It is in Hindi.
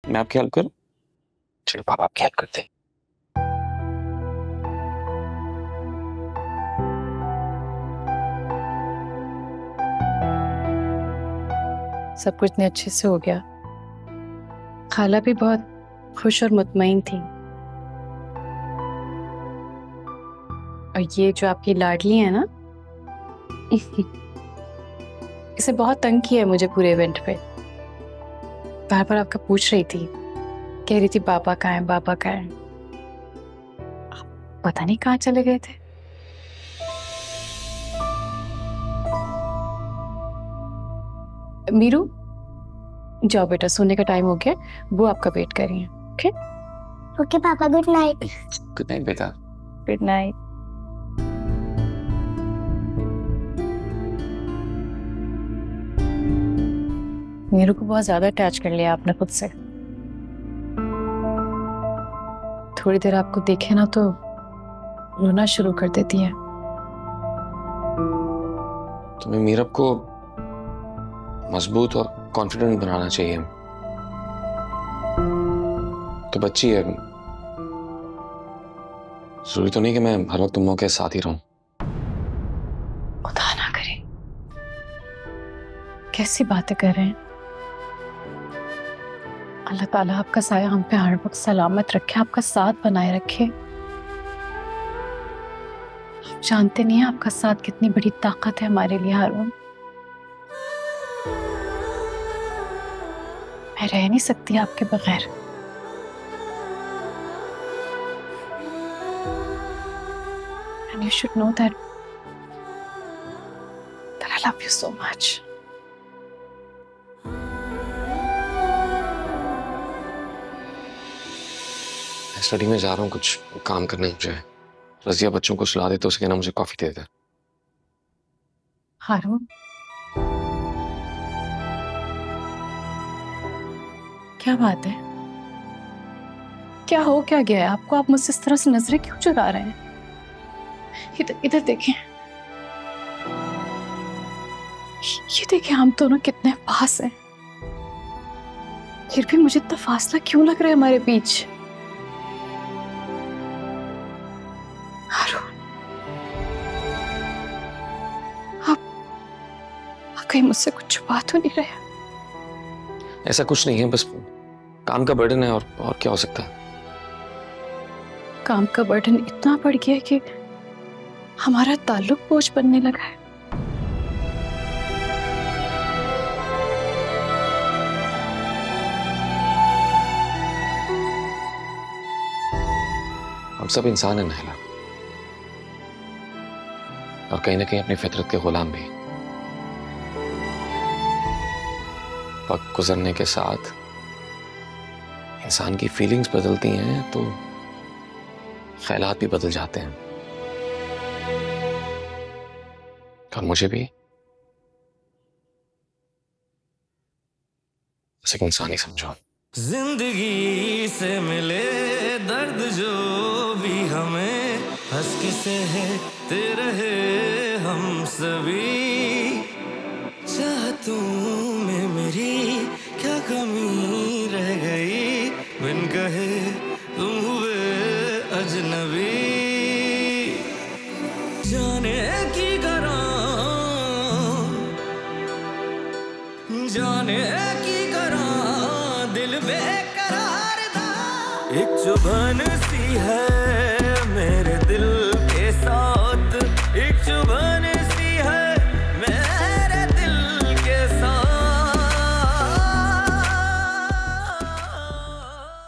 मैं आपकी हेल्प करूं? चलो पापा आपकी हेल्प करते हैं। सब कुछ इतने अच्छे से हो गया। खाला भी बहुत खुश और मुतमईन थी। और ये जो आपकी लाडली है ना इसे बहुत तंग किया है मुझे पूरे इवेंट पे। बार बार आपका पूछ रही थी, कह रही थी पापा कहाँ हैं, पापा कहाँ हैं। पता नहीं कहाँ चले गए थे। मीरू, जाओ बेटा, सोने का टाइम हो गया, वो आपका वेट कर रही है। ओके ओके पापा, गुड नाइट। गुड नाइट बेटा। Good night. मीरू को बहुत ज्यादा अटैच कर लिया आपने खुद से। थोड़ी देर आपको देखे ना तो रोना शुरू कर देती है। तुम्हें मीरब को मजबूत और कॉन्फिडेंट बनाना चाहिए। तो बच्ची है, जरूरी तो नहीं कि मैं हर वक्त तुम लोगों के साथ ही रहूं। खुदा ना करे, कैसी बातें कर रहे हैं। अल्लाह ताला आपका साया हम पे हर वक्त सलामत रखे, आपका साथ बनाए रखे। आप जानते नहीं हैं आपका साथ कितनी बड़ी ताकत है हमारे लिए हारून। मैं रह नहीं सकती आपके बगैर। And you should know that I love you so much. Study में जा रहा हूँ, कुछ काम करने मुझे। रजिया बच्चों को सुला दे तो उसे कहना मुझे कॉफी दे दे। हारून, क्या बात है? क्या हो क्या गया है आपको? आप मुझसे इस तरह से नजरें क्यों चुरा रहे हैं? इधर इधर देखें, ये देखें, हम दोनों कितने पास हैं। फिर भी मुझे इतना फासला क्यों लग रहा है हमारे बीच? हारून, आप कहीं मुझसे कुछ छुपा तो नहीं रहे? ऐसा कुछ नहीं है, बस काम का बर्डन है, और क्या हो सकता है। काम का बर्डन इतना बढ़ गया है कि हमारा ताल्लुक बोझ बनने लगा है। हम सब इंसान हैं नहला, और कहीं ना कहीं अपनी फितरत के गुलाम भी। वक्त गुजरने के साथ इंसान की फीलिंग्स बदलती हैं तो ख्यालात भी बदल जाते हैं। और मुझे भी एक इंसान ही समझो। जिंदगी से मिले दर्द जो भी हमें, हंस के सहते रहे हम सभी। चाहतों में मेरी क्या कमी रह गई, बिन कहे तुम हुए अजनबी। जाने की करा, जाने की करा, दिल बेकरार था। एक चुभन सी है